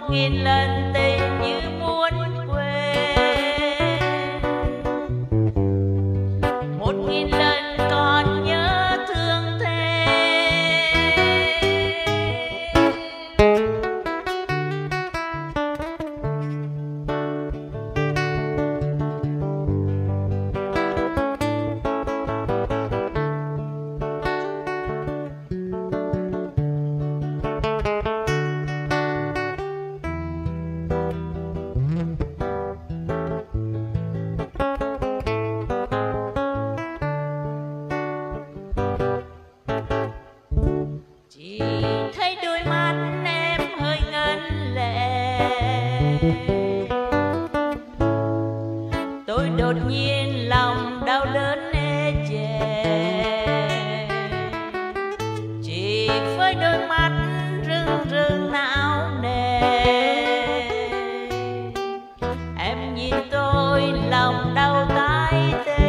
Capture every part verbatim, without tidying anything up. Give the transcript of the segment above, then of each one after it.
nghìn lần tình như muốn quên, một nghìn lần còn nhớ thương thêm. Chỉ thấy đôi mắt em hơi ngấn lệ, tôi đột nhiên lòng đau đớn ê chề. Chỉ với đôi mắt rưng rưng não nề, em nhìn tôi lòng đau tái tê.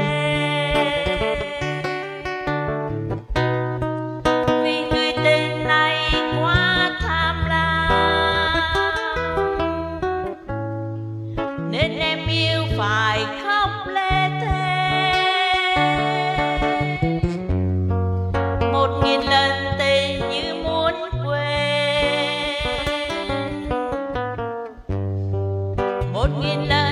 Nên em yêu phải khóc lê thê, một nghìn lần tình như muốn quên, một nghìn lần